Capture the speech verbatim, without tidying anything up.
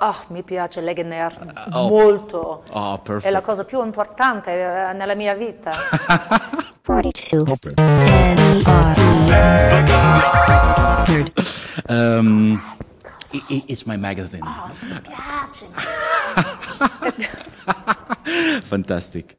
Ah, mi piace Legionnaire oh. molto. Oh, perfect. È la cosa più importante eh, nella mia vita. forty-two. um, it, it's my magazine. Oh, mi piace. Fantastic.